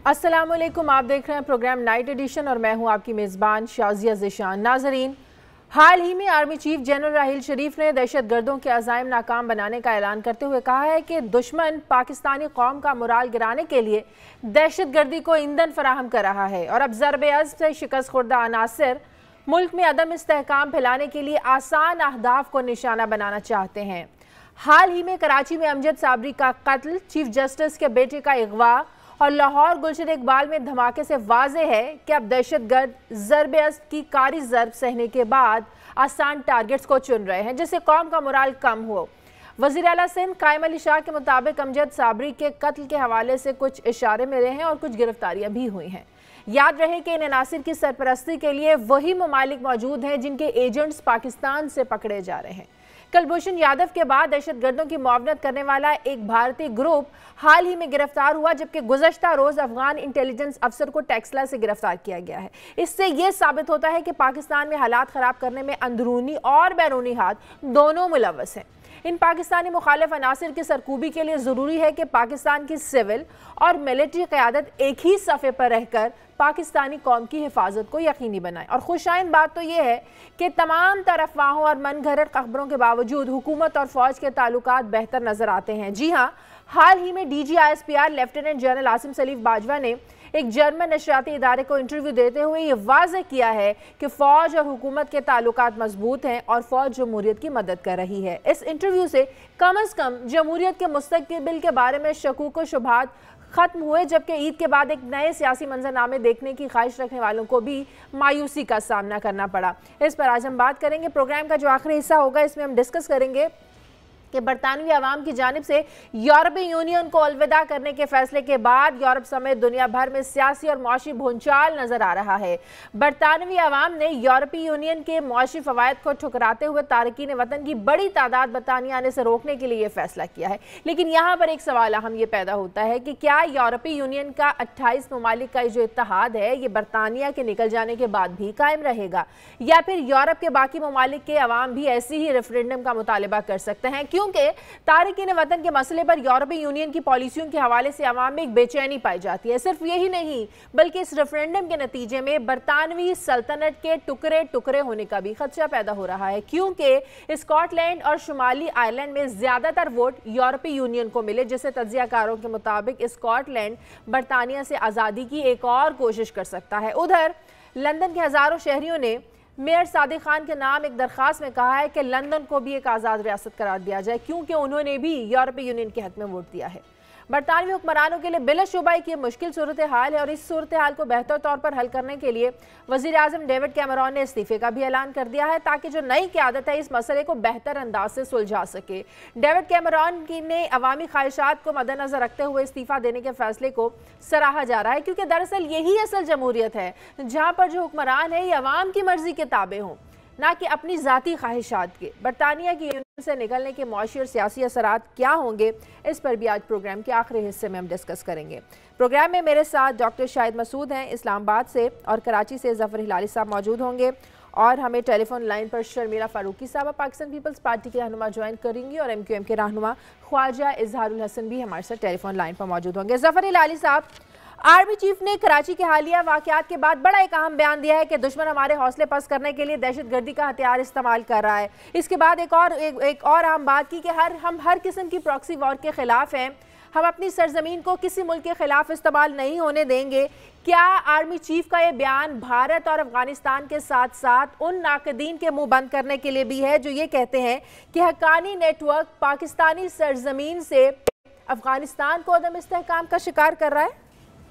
अस्सलाम वालेकुम, आप देख रहे हैं प्रोग्राम नाइट एडिशन और मैं हूं आपकी मेज़बान शाज़िया ज़िशान। नाज़रीन, हाल ही में army chief general Raheel Sharif ने दहशतगर्दों के अज़ाइम नाकाम बनाने का ऐलान करते हुए कहा है कि दुश्मन पाकिस्तानी कौम का मोराल गिराने के लिए दहशतगर्दी को ईंधन फराहम कर रहा है और अब ज़रब-ए-अज़्ब से शिकस्त खुर्दा अनासिर मुल्क में अदम इस्तेहकाम फैलाने के लिए आसान अहदाफ को निशाना बनाना चाहते हैं। हाल ही में कराची में अमजद साबरी का कत्ल, चीफ जस्टिस के बेटे का अगवा और लाहौर गुलशन इकबाल में धमाके से वाज़े है कि अब दहशतगर्द ज़रब-ए-अज़्ब की कारी ज़रब सहने के बाद आसान टारगेट्स को चुन रहे हैं जिससे कौम का मोराल कम हो। वज़ीर आला सिंध कायम अली शाह के मुताबिक अमजद साबरी के कत्ल के हवाले से कुछ इशारे मिले हैं और कुछ गिरफ्तारियां भी हुई हैं। याद रहे कि इन अनासिर की सरपरस्ती के लिए वही ममालिक मौजूद हैं जिनके एजेंट्स पाकिस्तान से पकड़े जा रहे हैं। कुलभूषण यादव के बाद दहशतगर्दों की मुआवनत करने वाला एक भारतीय ग्रुप हाल ही में गिरफ्तार हुआ, जबकि गुज़श्ता रोज अफगान इंटेलिजेंस अफसर को टेक्सला से गिरफ्तार किया गया है। इससे यह साबित होता है कि पाकिस्तान में हालात खराब करने में अंदरूनी और बैरूनी हाथ दोनों मुलव्वस हैं। इन पाकिस्तानी मुखालिफ अनासिर की सरकूबी के लिए ज़रूरी है कि पाकिस्तान की सिविल और मिलिट्री क़यादत एक ही सफ़े पर रहकर पाकिस्तानी कौम की हिफाजत को यकीनी बनाए। और खुशाइन बात तो यह है कि तमाम तरफवाहों और मन घड़त खबरों के बावजूद हुकूमत और फ़ौज के ताल्लुकात बेहतर नज़र आते हैं। जी हाँ, हाल ही में DGISPR lieutenant general Asim Saleem Bajwa ने एक जर्मन नशरियाती इदारे को इंटरव्यू देते हुए ये वाज़ेह किया है कि फ़ौज और हुकूमत के ताल्लुकात मजबूत हैं और फ़ौज जमहूरियत की मदद कर रही है। इस इंटरव्यू से कम जमहूरियत के मुस्तक़बिल के बारे में शकूक व शुबहात खत्म हुए, जबकि ईद के बाद एक नए सियासी मंजरनामे देखने की ख्वाहिश रखने वालों को भी मायूसी का सामना करना पड़ा। इस पर आज हम बात करेंगे। प्रोग्राम का जो आखिरी हिस्सा होगा इसमें हम डिस्कस करेंगे कि बरतानवी अवाम की जानिब से यूरोपीय यूनियन को अलविदा करने के फैसले के बाद यूरोप समेत दुनिया भर में सियासी और मौशी भूचाल नजर आ रहा है। बरतानवी अवाम ने यूरोपीय यूनियन के मौशी फवायद को ठुकराते हुए तारकीन वतन की बड़ी तादाद बरतानिया आने से रोकने के लिए यह फैसला किया है। लेकिन यहाँ पर एक सवाल अहम ये पैदा होता है कि क्या यूरोपीय यूनियन का 28 ममालिक का जो इत्तेहाद है ये बरतानिया के निकल जाने के बाद भी कायम रहेगा, या फिर यूरोप के बाकी ममालिक के अवाम भी ऐसी ही रेफरेंडम का मुतालबा कर सकते हैं? क्योंकि तारिकीन वतन के मसले पर यूरोपीय यूनियन की पॉलिसियों के हवाले से अवाम में एक बेचैनी पाई जाती है। सिर्फ यही नहीं बल्कि इस रेफरेंडम के नतीजे में बरतानवी सल्तनत के टुकड़े टुकड़े होने का भी खदशा पैदा हो रहा है, क्योंकि स्कॉटलैंड और शुमाली आयरलैंड में ज्यादातर वोट यूरोपीय यूनियन को मिले, जिससे तज्जियाकारों के मुताबिक स्कॉटलैंड बरतानिया से आज़ादी की एक और कोशिश कर सकता है। उधर लंदन के हज़ारों शहरियों ने मेयर सादिक खान के नाम एक दरखास्त में कहा है कि लंदन को भी एक आज़ाद रियासत करार दिया जाए, क्योंकि उन्होंने भी यूरोपीय यूनियन के हक में वोट दिया है। बरतानवी हुक्मरानों के लिए बिलाशुबा एक मुश्किल सूरत हाल है और इस सूरत हाल को बेहतर तौर पर हल करने के लिए वज़ीर आज़म डेविड कैमरॉन ने इस्तीफ़े का भी ऐलान कर दिया है, ताकि जो नई क़यादत है इस मसले को बेहतर अंदाज से सुलझा सके। डेविड कैमरॉन ने अवामी ख्वाहिशात को मद्देनज़र रखते हुए इस्तीफ़ा देने के फैसले को सराहा जा रहा है, क्योंकि दरअसल यही असल जमहूरियत है जहाँ पर जो हुक्मरान है ये अवाम की मर्जी के ताबे हों, ना कि अपनी ज़ाती ख्वाहिशात के। बरतानिया की यूनियन से निकलने के मौशी और सियासी असरात क्या होंगे, इस पर भी आज प्रोग्राम के आखिरी हिस्से में हम डिस्कस करेंगे। प्रोग्राम में मेरे साथ डॉक्टर शाहिद मसूद हैं इस्लामाबाद से, और कराची से ज़फ़र हिलाली साहब मौजूद होंगे, और हमें टेलीफोन लाइन पर शर्मिला फारूकी साहब पाकिस्तान पीपल्स पार्टी के रहनुमा ज्वाइन करेंगी, और MQM के रहनुमा ख्वाजा इजहारुल हसन भी हमारे साथ टेलीफोन लाइन पर मौजूद होंगे। ज़फ़र हिलाली साहब, आर्मी चीफ ने कराची के हालिया वाक़यात के बाद बड़ा एक अहम बयान दिया है कि दुश्मन हमारे हौसले पस्त करने के लिए दहशतगर्दी का हथियार इस्तेमाल कर रहा है। इसके बाद एक और अहम बात की कि हम हर किस्म की प्रॉक्सी वॉर के खिलाफ हैं, हम अपनी सरजमीन को किसी मुल्क के खिलाफ इस्तेमाल नहीं होने देंगे। क्या आर्मी चीफ का ये बयान भारत और अफगानिस्तान के साथ साथ उन नाकदीन के मुंह बंद करने के लिए भी है जो ये कहते हैं कि हक्कानी नेटवर्क पाकिस्तानी सरजमीन से अफगानिस्तान को अदम इस्तेहकाम का शिकार कर रहा है?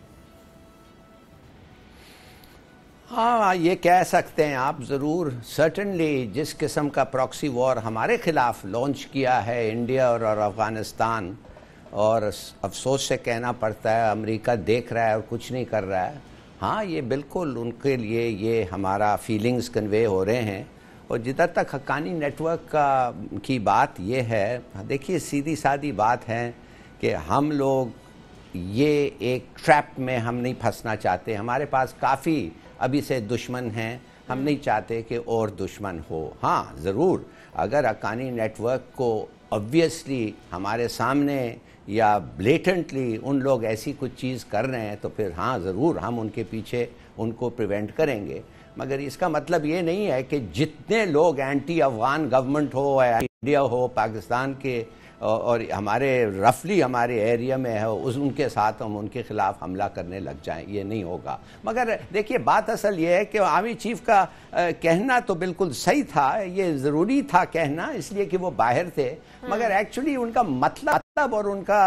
हाँ, ये कह सकते हैं आप ज़रूर। सर्टनली जिस किस्म का प्रॉक्सी वॉर हमारे ख़िलाफ़ लॉन्च किया है इंडिया और अफ़गानिस्तान, और अफसोस से कहना पड़ता है अमेरिका देख रहा है और कुछ नहीं कर रहा है। हाँ, ये बिल्कुल उनके लिए ये हमारा फीलिंग्स कन्वे हो रहे हैं। और जिधर तक हक्कानी नेटवर्क की बात ये है, देखिए सीधी सादी बात है कि हम लोग ये एक ट्रैप में हम नहीं फंसना चाहते। हमारे पास काफ़ी अभी से दुश्मन हैं, हम नहीं चाहते कि और दुश्मन हो। हाँ, ज़रूर अगर हक्कानी नेटवर्क को ऑब्वियसली हमारे सामने या ब्लेटेंटली उन लोग ऐसी कुछ चीज़ कर रहे हैं तो फिर हाँ ज़रूर हम उनके पीछे उनको प्रिवेंट करेंगे, मगर इसका मतलब ये नहीं है कि जितने लोग एंटी अफगान गवर्नमेंट हो या इंडिया हो, पाकिस्तान के और हमारे रफली हमारे एरिया में है उनके साथ हम उनके खिलाफ हमला करने लग जाएं, ये नहीं होगा। मगर देखिए बात असल ये है कि आर्मी चीफ का कहना तो बिल्कुल सही था, ये ज़रूरी था कहना इसलिए कि वो बाहर थे, मगर एक्चुअली उनका मतलब और उनका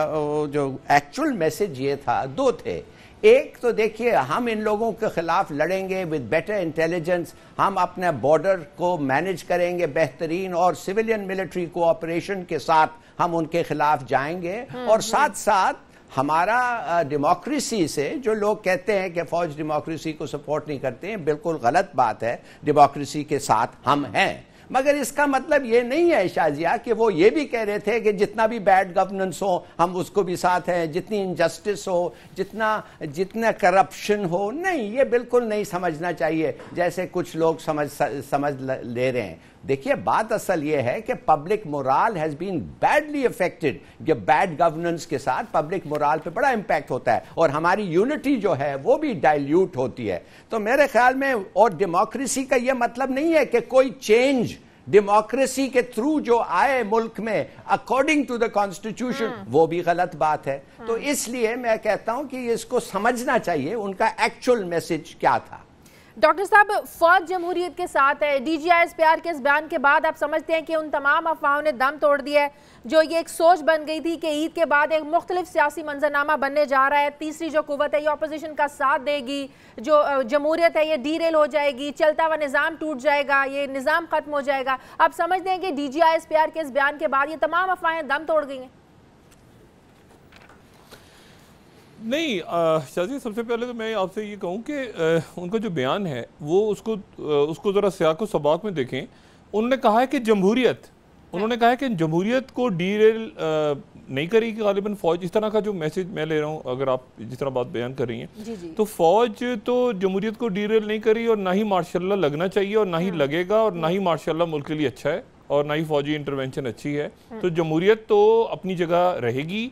जो एक्चुअल मैसेज ये था, दो थे। एक तो देखिए हम इन लोगों के खिलाफ लड़ेंगे विद बेटर इंटेलिजेंस, हम अपने बॉर्डर को मैनेज करेंगे बेहतरीन और सिविलियन मिलिट्री कोऑपरेशन के साथ हम उनके खिलाफ जाएंगे, और साथ साथ हमारा डेमोक्रेसी से जो लोग कहते हैं कि फौज डेमोक्रेसी को सपोर्ट नहीं करते हैं, बिल्कुल गलत बात है, डेमोक्रेसी के साथ हम हैं। मगर इसका मतलब ये नहीं है शाजिया कि वो ये भी कह रहे थे कि जितना भी बैड गवर्नेंस हो हम उसको भी साथ हैं, जितनी इनजस्टिस हो, जितना करप्शन हो, नहीं, ये बिल्कुल नहीं समझना चाहिए जैसे कुछ लोग समझ ले रहे हैं। देखिए बात असल ये है कि public morale has been badly affected, ये बैड गवर्नेंस के साथ पब्लिक मोराल पे बड़ा इंपैक्ट होता है और हमारी यूनिटी जो है वो भी डाइल्यूट होती है। तो मेरे ख्याल में, और डेमोक्रेसी का ये मतलब नहीं है कि कोई चेंज डेमोक्रेसी के थ्रू जो आए मुल्क में अकॉर्डिंग टू द कॉन्स्टिट्यूशन, वो भी गलत बात है। तो इसलिए मैं कहता हूं कि इसको समझना चाहिए उनका एक्चुअल मैसेज क्या था। डॉक्टर साहब, फौज जमहूरियत के साथ है, DGISPR के इस बयान के बाद आप समझते हैं कि उन तमाम अफवाहों ने दम तोड़ दिया है, जो ये एक सोच बन गई थी कि ईद के बाद एक मुख्तलिफ सियासी मंजरनामा बनने जा रहा है, तीसरी जो कुव्वत है ये अपोजिशन का साथ देगी, जो जमहूरियत है ये डीरेल हो जाएगी, चलता हुआ निज़ाम टूट जाएगा, ये निज़ाम खत्म हो जाएगा। आप समझते हैं कि DGISPR के इस बयान के बाद ये तमाम अफवाहें दम तोड़ गई हैं? नहीं शाजी, सबसे पहले तो मैं आपसे ये कहूँ कि उनका जो बयान है वो उसको ज़रा सियाक़ व सबाक़ में देखें। उन्होंने कहा है कि जमहूरियत को डीरेल नहीं करेगी गालिबन फ़ौज, इस तरह का जो मैसेज मैं ले रहा हूँ, अगर आप जिस तरह बात बयान कर रही हैं तो फ़ौज तो जमहूरियत को डीरेल नहीं करी और ना ही मार्शल्ला लगना चाहिए और ना ही लगेगा और ना ही मार्शल्ला मुल्क के लिए अच्छा है और ना ही फ़ौजी इंटरवेंशन अच्छी है। तो जमहूरियत तो अपनी जगह रहेगी।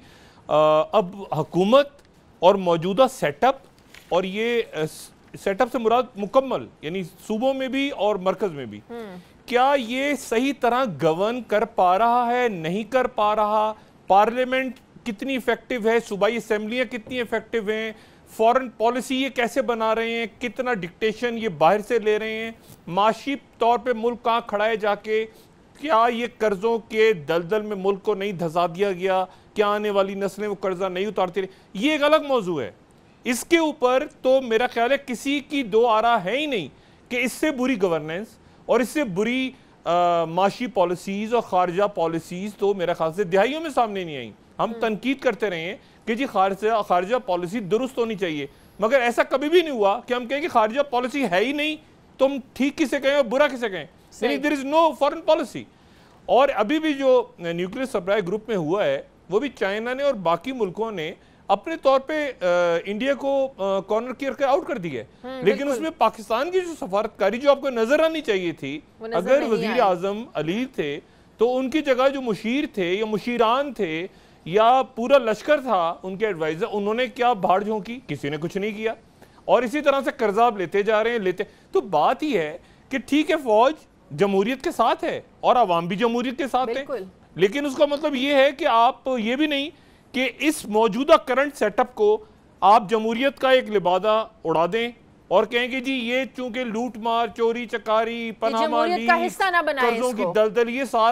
अब हुकूमत और मौजूदा सेटअप, और ये सेटअप से मुराद मुकम्मल यानी सूबों में भी और मरकज में भी, क्या ये सही तरह गवर्न कर पा रहा है, नहीं कर पा रहा, पार्लियामेंट कितनी इफेक्टिव है, सूबाई असेंबलियां कितनी इफेक्टिव हैं, फॉरेन पॉलिसी ये कैसे बना रहे हैं, कितना डिक्टेशन ये बाहर से ले रहे हैं, माशी तौर पे मुल्क कहाँ खड़ा है जाके, क्या ये कर्जों के दलदल में मुल्क को नहीं धंसा दिया गया, क्या आने वाली नस्लें वो कर्जा नहीं उतारती रही, ये एक अलग मौजू है। इसके ऊपर तो मेरा ख्याल है किसी की दो आरा है ही नहीं कि इससे बुरी गवर्नेंस और इससे बुरी माशी पॉलिसीज़ और खारजा पॉलिसीज़ तो मेरा ख्याल से दिहाइयों में सामने नहीं आई। हम तनकीद करते रहे हैं कि जी खारजा पॉलिसी दुरुस्त होनी चाहिए, मगर ऐसा कभी भी नहीं हुआ कि हम कहें कि खारजा पॉलिसी है ही नहीं तो हम ठीक किसे कहें और बुरा किसे कहें। There is no foreign policy. और अभी भी जो न्यूक्लियर सप्लाई ग्रुप में हुआ है वो भी चाइना ने और बाकी मुल्कों ने अपने तौर पे इंडिया को कॉर्नर करके आउट कर दिया है, लेकिन उसमें पाकिस्तान की जो सफारतकारी जो आपको नजर आनी चाहिए थी, अगर वजीर आजम अली थे तो उनकी जगह जो मुशीर थे या मुशीरान थे या पूरा लश्कर था उनके एडवाइजर, उन्होंने क्या भाड़ झोंकी, किसी ने कुछ नहीं किया और इसी तरह से कर्जाब लेते जा रहे हैं तो बात ही है कि ठीक है फौज जमहूरियत के साथ है और अवाम भी जमहूरियत के साथ है, लेकिन उसका मतलब ये है कि आप ये भी नहीं कि इस मौजूदा करंट सेटअप को आप जमहूरियत का एक लिबादा उड़ा दें और कहें कि जी ये चूंकि लूट मार, चोरी चकारी, पनाहमाली, कर्जों की दलदल,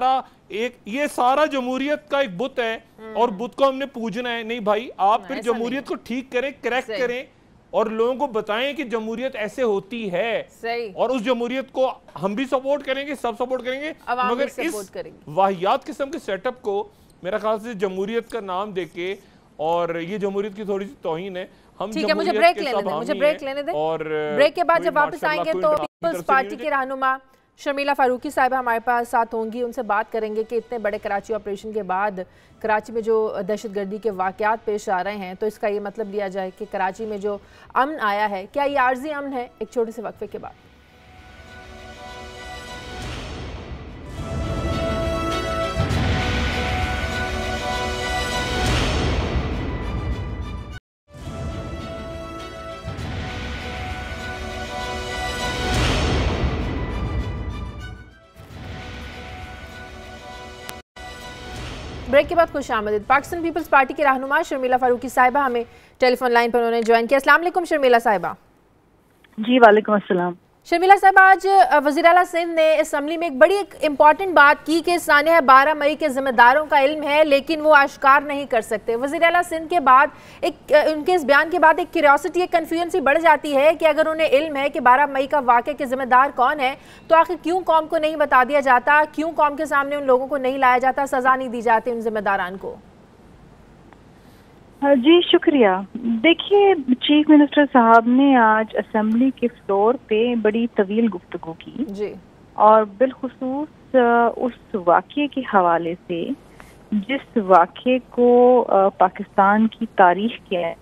ये सारा जमहूरियत का एक बुत है और बुत को हमने पूजना है। नहीं भाई, आप फिर जमहूरियत को ठीक करें, करेक्ट करें और लोगों को बताएं कि जमहूरियत ऐसे होती है और उस जमहूरियत को हम भी सपोर्ट करेंगे, सब सपोर्ट करेंगे, मगर इस वाहियात किस्म के सेटअप को मेरा ख्याल से जमहूरियत का नाम देके, और ये जमहूरियत की थोड़ी सी तौहीन है। हम ठीक है, मुझे ब्रेक लेने दें और ब्रेक के बाद जब वापस आएंगे तो पीपल्स पार्टी के रहनुमा शर्मिला फारूकी साहब हमारे पास साथ होंगी, उनसे बात करेंगे कि इतने बड़े कराची ऑपरेशन के बाद कराची में जो दहशतगर्दी के वाक़यात पेश आ रहे हैं तो इसका ये मतलब लिया जाए कि कराची में जो अमन आया है क्या ये आर्जी अमन है। एक छोटे से वक्फे के बाद ब्रेक के बाद खुश आमदीद। पाकिस्तान पीपल्स पार्टी के रहनुमा शर्मिला फारूकी साहिबा हमें टेलीफोन लाइन पर उन्होंने ज्वाइन किया। अस्सलाम वालेकुम शर्मिला साहिबा। जी वालेकुम अस्सलाम। शर्मिला साहब, आज वज़ीर आला सिंध ने असम्बली में एक बड़ी इम्पॉर्टेंट बात की कि सानिया 12 मई के जिम्मेदारों का इल्म है लेकिन वो आश्कार नहीं कर सकते। वज़ीर आला सिंध के बाद उनके इस बयान के बाद एक क्यूरियोसिटी, एक कन्फ्यूजन सी बढ़ जाती है कि अगर उन्हें इल्म है कि 12 मई का वाक़े के जिम्मेदार कौन है तो आखिर क्यों कौम को नहीं बता दिया जाता, क्यों कौम के सामने उन लोगों को नहीं लाया जाता, सज़ा नहीं दी जाती उन जिम्मेदारान को? जी शुक्रिया। देखिए, चीफ मिनिस्टर साहब ने आज असेंबली के फ्लोर पे बड़ी तवील गुफ्तगू की जी, और बिलखुसूस उस वाक़े के हवाले से जिस वाक़े को पाकिस्तान की तारीख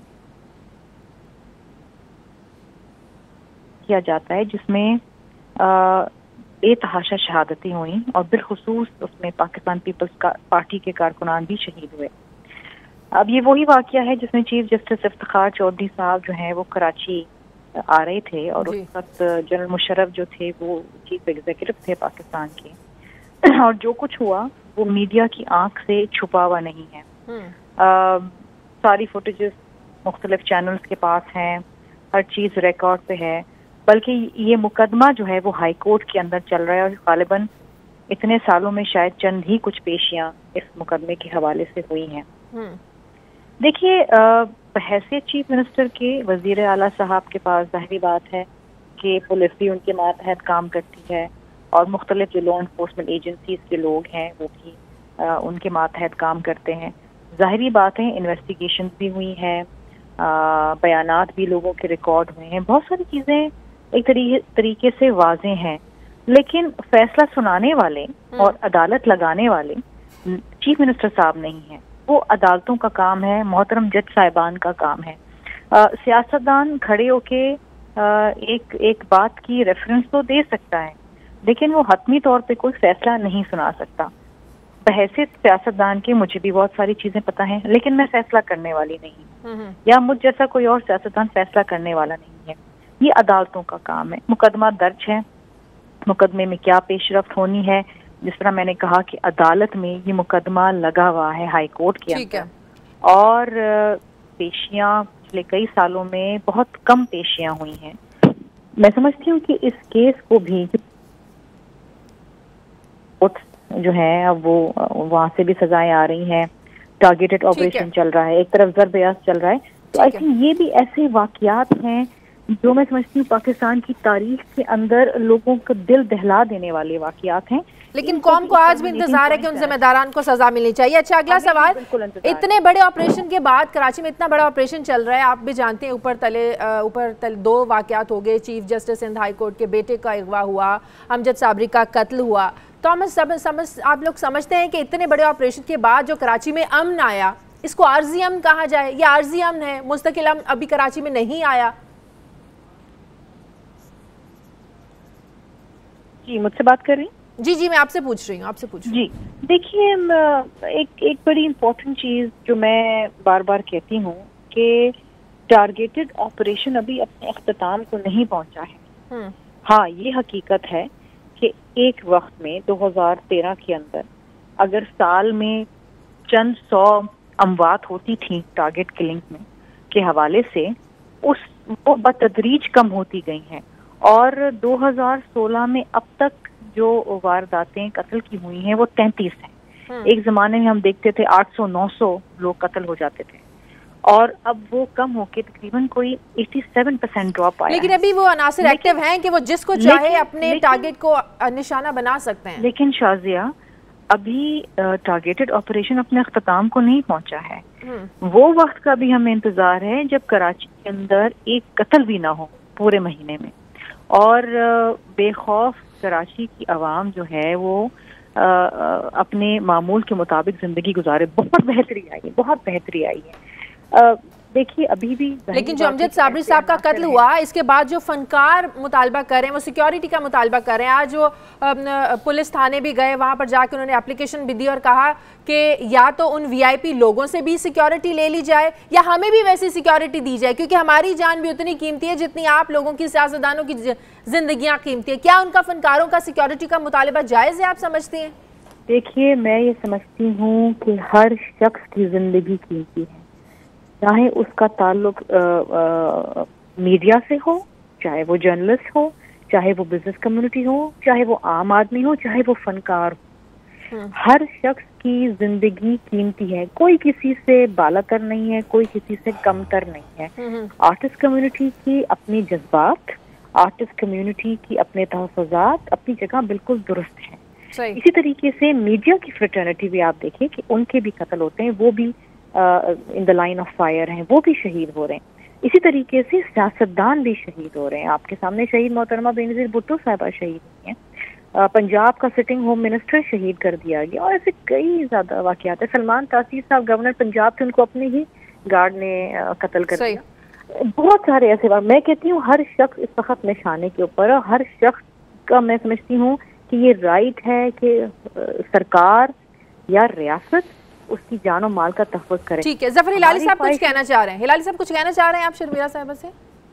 किया जाता है, जिसमें बेतहाशा शहादतें हुई और बिलखुसूस उसमें पाकिस्तान पीपल्स पार्टी के कारकुनान भी शहीद हुए। अब ये वही वाक़या है जिसमें चीफ जस्टिस इफ्तिखार चौधरी साहब जो हैं वो कराची आ रहे थे और उस वक्त जनरल मुशर्रफ जो थे वो चीफ एग्जीक्यूटिव थे पाकिस्तान के, और जो कुछ हुआ वो मीडिया की आंख से छुपा हुआ नहीं है। सारी फुटेजेस मुख्तलिफ चैनल्स के पास हैं, हर चीज़ रिकॉर्ड पे है, बल्कि ये मुकदमा जो है वो हाई कोर्ट के अंदर चल रहा है और गालिबन इतने सालों में शायद चंद ही कुछ पेशियां इस मुकदमे के हवाले से हुई हैं। देखिए, बहैसियत चीफ मिनिस्टर के वजीर आला साहब के पास ज़ाहिरी बात है कि पुलिस भी उनके मातहत काम करती है और मुख्तलिफ जो लॉ इन्फोर्समेंट एजेंसीज के लोग हैं वो भी उनके मातहत काम करते हैं। ज़ाहिरी बात है, इन्वेस्टिगेशन भी हुई हैं, बयानात भी लोगों के रिकॉर्ड हुए हैं, बहुत सारी चीज़ें एक तरीके से वाज़ेह हैं, लेकिन फैसला सुनाने वाले और अदालत लगाने वाले चीफ मिनिस्टर साहब नहीं हैं। वो अदालतों का काम है, मोहतरम जज साहिबान का काम है। सियासतदान खड़े होके एक बात की रेफरेंस तो दे सकता है लेकिन वो हतमी तौर पे कोई फैसला नहीं सुना सकता। बहैसियत सियासतदान के मुझे भी बहुत सारी चीजें पता हैं लेकिन मैं फैसला करने वाली नहीं हूँ, या मुझ जैसा कोई और सियासतदान फैसला करने वाला नहीं है। ये अदालतों का काम है। मुकदमा दर्ज है, मुकदमे में क्या पेशरफ्त होनी है, जिस तरह मैंने कहा कि अदालत में ये मुकदमा लगा हुआ है हाई कोर्ट के अंदर, और पेशियां पिछले कई सालों में बहुत कम पेशियां हुई हैं। मैं समझती हूँ कि इस केस को भी जो है अब वो वहाँ से भी सजाएं आ रही हैं, टारगेटेड ऑपरेशन चल रहा है, एक तरफ ज़र-बयास चल रहा है, तो आई थिंक ये भी ऐसे वाकयात हैं जो मैं समझती हूँ पाकिस्तान की तारीख के अंदर लोगों को दिल दहला देने वाले वाकयात हैं। लेकिन कौम को आज भी इंतजार है कि उन जिम्मेदारान को सजा मिलनी चाहिए। अच्छा, अगला सवाल, इतने बड़े ऑपरेशन के बाद कराची में इतना बड़ा ऑपरेशन चल रहा है, आप भी जानते हैं, ऊपर तले दो वाकयात हो गए, chief justice Sindh high court के बेटे का अगवा हुआ, अमजद साबरी का कत्ल हुआ, तो आप लोग समझते हैं कि इतने बड़े ऑपरेशन के बाद जो कराची में अमन आया इसको आर्जी अमन कहा जाए या आर्जी अमन है, मुस्तकिल अमन अभी कराची में नहीं आया? जी, मुझसे बात कर रही? जी, मैं आपसे पूछ रही हूँ, जी। देखिए, एक बड़ी इम्पोर्टेंट चीज़ जो मैं बार बार कहती हूँ कि टारगेटेड ऑपरेशन अभी अपने अख्ताम को नहीं पहुँचा है। हाँ, ये हकीकत है कि एक वक्त में 2013 के अंदर अगर साल में चंद 100 अमवात होती थी टारगेट किलिंग में के हवाले से, वो बतदरीज कम होती गई हैं, और 2016 में अब तक जो वारदातें कत्ल की हुई हैं वो 33 हैं। एक जमाने में हम देखते थे 800-900 लोग कत्ल हो जाते थे और अब वो कम होके तकरीबन कोई 87% ड्रॉप आया। लेकिन अभी वो अनासिर एक्टिव हैं कि वो जिसको चाहे अपने टारगेट को निशाना बना सकते हैं। लेकिन शाजिया, अभी टारगेटेड ऑपरेशन अपने अख्ताम को नहीं पहुंचा है। वो वक्त का भी हमें इंतजार है जब कराची के अंदर एक कत्ल भी ना हो पूरे महीने में, और बेखौफ कराची की आवाम जो है वो अपने मामूल के मुताबिक जिंदगी गुजारे। बहुत बेहतरी आई है। देखिए, अभी भी लेकिन जो अमजद साबरी साहब का कत्ल हुआ, इसके बाद जो फनकार मुतालबा कर रहे हैं वो सिक्योरिटी का मुतालबा कर रहे हैं। आज वो पुलिस थाने भी गए, वहां पर जाकर उन्होंने एप्लीकेशन भी दी और कहा कि या तो उन वीआईपी लोगों से भी सिक्योरिटी ले ली जाए या हमें भी वैसी सिक्योरिटी दी जाए, क्योंकि हमारी जान भी उतनी कीमती है जितनी आप लोगों की, सियासतदानों की जिंदगियां कीमती है। क्या उनका फनकारों का सिक्योरिटी का मुतालबा जायज़ है, आप समझती हैं? دیکھیے میں یہ سمجھتی ہوں کہ ہر شخص کی زندگی قیمتی ہے، چاہے اس کا تعلق میڈیا سے ہو، چاہے وہ جرنلسٹ ہو، چاہے وہ بزنس کمیونٹی ہو، چاہے وہ عام آدمی ہو، چاہے وہ فنکار ہو. ہر شخص کی زندگی قیمتی ہے، کوئی کسی سے بالا تر نہیں ہے، کوئی کسی سے کم تر نہیں ہے. آرٹسٹ کمیونٹی کی اپنی جذبات، آرٹسٹ کمیونٹی کی اپنے تحفظات اپنی جگہ بالکل درست ہیں. اسی طریقے سے میڈیا کی فریٹرنیٹی بھی آپ دیکھیں کہ ان کے بھی قتل ہوتے ہیں، وہ بھی in the line of fire ہیں، وہ بھی شہید ہو رہے ہیں. اسی طریقے سے سیاستدان بھی شہید ہو رہے ہیں. آپ کے سامنے شہید محترمہ بینظیر بھٹو صاحبہ شہید ہوئی ہیں، پنجاب کا سٹنگ ہوم منسٹر شہید کر دیا گیا، اور ایسے کئی زیادہ واقعات ہیں. سلمان تاثیر صاحب گورنر پنجاب تھے، ان کو اپنے ہی گارڈ نے قتل کر دیا. بہت سارے ایسے میں کہتی ہوں ہر شخص اس وقت نشانے کے اوپر، اور ہر شخص کا میں سمجھتی ہوں کہ یہ رائٹ ہے کہ سرکار یا ریاست اس کی جان و مال کا تحفظ کرے. ٹھیک ہے، ظفر ہلالی صاحب کچھ کہنا چاہ رہے ہیں. ہلالی صاحب کچھ کہنا چاہ رہے ہیں آپ شرمیلا صاحبہ سے؟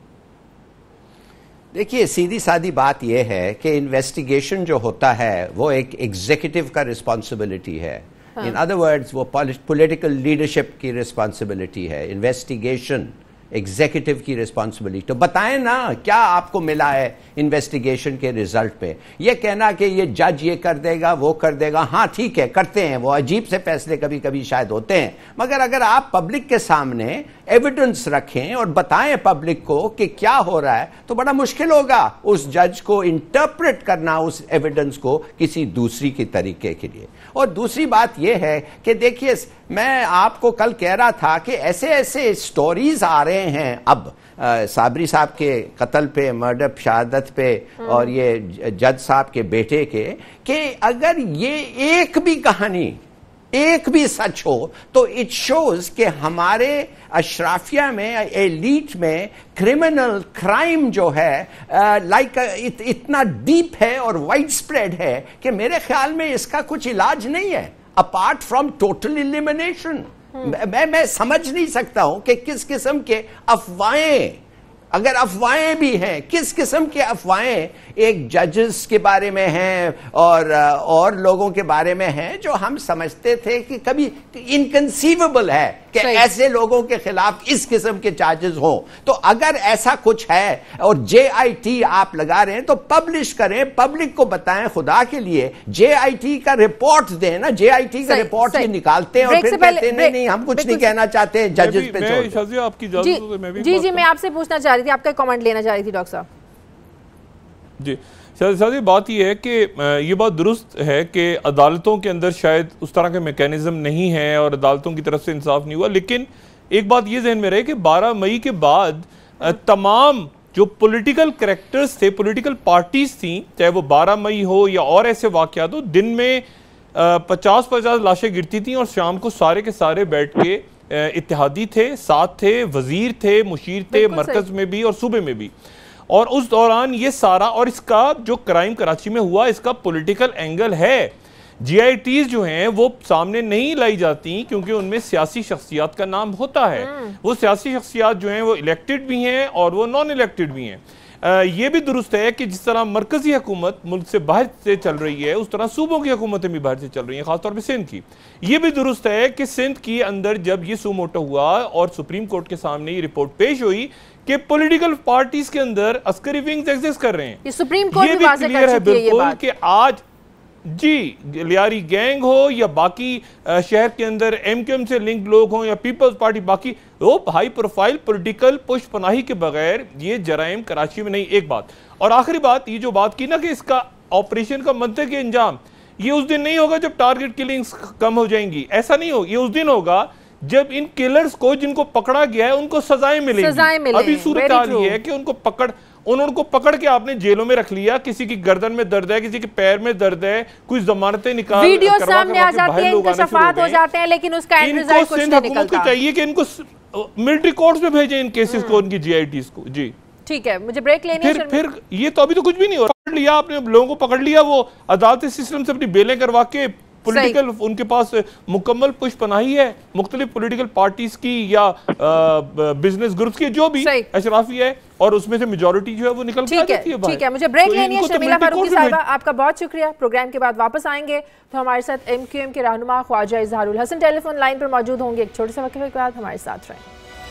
دیکھیے سیدھی سادی بات یہ ہے کہ انویسٹیگیشن جو ہوتا ہے وہ ایک ایگزیکٹو کا رسپانسبلٹی ہے. ان ادر ورڈز وہ پولیٹیکل لیڈرشپ کی رسپانسبلٹی ہے. انویسٹیگیشن ایگزیکٹو کی رسپانسبلٹی. تو بتائیں نا کیا آپ کو ملا ہے انویسٹیگیشن کے ریزلٹ پہ؟ یہ کہنا کہ یہ جج یہ کر دے گا وہ کر دے گا، ہاں ٹھیک ہے کرتے ہیں، وہ عجیب سے فیصلے کبھی کبھی شاید ہوتے ہیں، مگر اگر آپ پبلک کے سامنے ایویڈنس رکھیں اور بتائیں پبلک کو کہ کیا ہو رہا ہے، تو بڑا مشکل ہوگا اس جج کو انٹرپریٹ کرنا اس ایویڈنس کو کسی دوسری کی طریقے کے لیے. اور دوسری بات یہ ہے کہ دیکھیے میں آپ کو کل کہہ رہا تھا کہ ایسے ایسے سٹوریز آ رہے ہیں اب صابری صاحب کے قتل پہ، مرڈر شہادت پہ، اور یہ جج صاحب کے بیٹے کے، کہ اگر یہ ایک بھی کہانی ایک بھی سچ ہو تو اٹ شوز کہ ہمارے اشرافیہ میں، ایلیٹ میں کرمنل کرائم جو ہے لائک اتنا ڈیپ ہے اور وائڈ اسپریڈ ہے کہ میرے خیال میں اس کا کچھ علاج نہیں ہے اپارٹ فرام ٹوٹل ایلیمینیشن. میں سمجھ نہیں سکتا ہوں کہ کس قسم کے افواہیں، اگر افواہیں بھی ہیں، کس قسم کے افواہیں ایک ججز کے بارے میں ہیں اور لوگوں کے بارے میں ہیں جو ہم سمجھتے تھے کہ کبھی انکنسیویبل ہے کہ ایسے لوگوں کے خلاف اس قسم کے چارجز ہوں. تو اگر ایسا کچھ ہے اور JIT آپ لگا رہے ہیں تو پبلش کریں، پبلک کو بتائیں، خدا کے لیے JIT کا رپورٹ دیں نا. JIT کا رپورٹ یہ نکالتے ہیں اور پھر کہتے ہیں نہیں ہم کچھ نہیں کہنا چاہتے، ججز پہ چھوڑ دیں. جی میں آپ سے پوچھنا چاہ رہی تھی، آپ کا کامنٹ لینا چاہ رہی تھی ڈاکٹر صاحب. جی شاہزی، بات یہ ہے کہ یہ بات درست ہے کہ عدالتوں کے اندر شاید اس طرح کے میکینزم نہیں ہیں اور عدالتوں کی طرف سے انصاف نہیں ہوا، لیکن ایک بات یہ ذہن میں رہے کہ 12 مئی کے بعد تمام جو پولیٹیکل کریکٹرز تھے، پولیٹیکل پارٹیز تھیں، چاہے وہ 12 مئی ہو یا اور ایسے واقعات ہو، دن میں 50 لاشیں گرتی تھیں اور شام کو سارے کے سارے بیٹھ کے اتحادی تھے، ساتھ تھے، وزیر تھے، مشیر تھے، مرکز میں بھی اور صوبے میں بھی. اور اس دوران یہ سارا، اور اس کا جو کرائم کراچی میں ہوا اس کا پولیٹیکل اینگل ہے. JITs جو ہیں وہ سامنے نہیں لائی جاتی کیونکہ ان میں سیاسی شخصیات کا نام ہوتا ہے. وہ سیاسی شخصیات جو ہیں وہ الیکٹڈ بھی ہیں اور وہ نان الیکٹڈ بھی ہیں. یہ بھی درست ہے کہ جس طرح مرکزی حکومت ملک سے باہر سے چل رہی ہے اس طرح صوبوں کی حکومتیں بھی باہر سے چل رہی ہیں، خاص طور پہ سندھ کی. یہ بھی درست ہے کہ سندھ کی اندر جب یہ سو موٹو ہوا اور سپریم کورٹ کے سامنے یہ رپورٹ پیش ہوئی کہ پولیٹیکل پارٹیز کے اندر عسکری ونگز ایگزسٹ کر رہے ہیں، یہ سپریم کورٹ بھی کلیئر ہے بالکل کہ آج جی لیاری گینگ ہو یا باقی شہر کے اندر MQM سے لنک لوگ ہوں یا پیپلز پارٹی، باقی وہ ہائی پروفائل پولیٹیکل پش پناہی کے بغیر یہ جرائم کراچی میں نہیں. ایک بات اور آخری بات، یہ جو بات کی نا کہ اس کا آپریشن کا منطقی انجام یہ اس دن نہیں ہوگا جب ٹارگٹ کلنگز کم ہو جائیں گی، ایسا نہیں ہوگا. یہ اس دن ہوگا جب ان کلرز کو جن کو پکڑا گیا ہے ان کو سزائیں ملیں گی. ابھی صورتحال یہ ہے کہ انہوں کو پکڑ کے آپ نے جیلوں میں رکھ لیا، کسی کی گردن میں درد ہے، کسی کے پیر میں درد ہے، کوئی ضمانتیں نکال ویڈیو سامنے آ جاتے ہیں، انکشافات ہو جاتے ہیں، لیکن اس کا اینڈ رزلٹ کچھ نہیں نکلتا. حکومت کو چاہیے کہ ان کو ملٹری کورٹس میں بھیجیں ان کیسز کو، ان کی JITs کو. جی ٹھیک ہے، مجھے بریک لینی ہے. پھر یہ تو ابھی تو کچھ بھی نہیں ہو رہا. پکڑ لیا آپ نے لوگوں کو، پکڑ لیا، وہ عدالتی سسٹم سے اپنی بیلیں کروا کے پولیٹیکل ان کے پاس مکمل پش پناہی ہے مختلف پولیٹیکل پارٹیز کی یا بزنس گروپس کی جو بھی اشرافی ہے اور اس میں سے میجورٹی جو ہے وہ نکل کر جاتی ہے. ٹھیک ہے, مجھے بریک لینی ہے. شمیلہ فاروقی صاحبہ آپ کا بہت شکریہ. پروگرام کے بعد واپس آئیں گے تو ہمارے ساتھ MQM کے رہنما خواجہ اظہار الحسن ٹیلی فون لائن پر موجود ہوں گے. ایک چھوٹے سے وقفے کے بعد ہمارے ساتھ رہیں.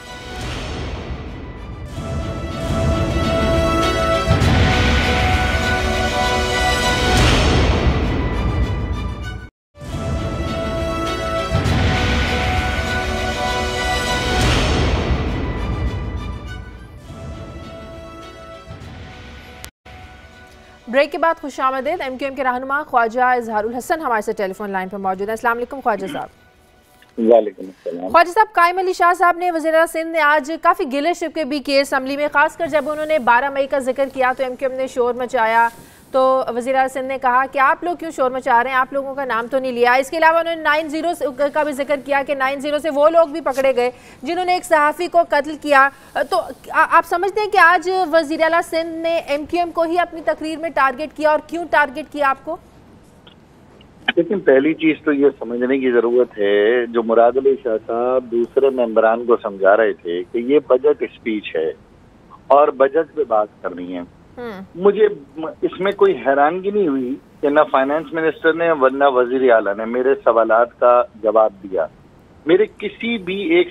بریک کے بعد خوش آمدید. MQM کے رہنما خواجہ اظہار الحسن ہمارے سے ٹیلی فون لائن پر موجود ہیں. السلام علیکم خواجہ صاحب. وعلیکم السلام. خواجہ صاحب, قائم علی شاہ صاحب نے وزیر اعلیٰ سندھ نے آج کافی گلے شکوے بھی کیے اسمبلی میں, خاص کر جب انہوں نے 12 مئی کا ذکر کیا تو MQM نے شور مچایا. تو وزیر اعلیٰ سندھ نے کہا کہ آپ لوگ کیوں شور مچا رہے ہیں, آپ لوگوں کا نام تو نہیں لیا. اس کے علاوہ انہوں نے 9/0 کا بھی ذکر کیا کہ 9/0 سے وہ لوگ بھی پکڑے گئے جنہوں نے ایک صحافی کو قتل کیا. تو آپ سمجھتے ہیں کہ آج وزیر اعلیٰ سندھ نے MQM کو ہی اپنی تقریر میں ٹارگٹ کیا, اور کیوں ٹارگٹ کیا آپ کو؟ لیکن پہلی چیز تو یہ سمجھنے کی ضرورت ہے, جو مراد علی شاہ صاحب دوسرے ممبران کو سمجھا رہے تھے کہ یہ بجٹ اسپیچ ہے اور بجٹ پہ بات کرنی ہے. مجھے اس میں کوئی حیرانگی نہیں ہوئی کہ نہ فائنانس منسٹر نے ورنہ وزیر اعلیٰ نے میرے سوالات کا جواب دیا. میرے کسی بھی ایک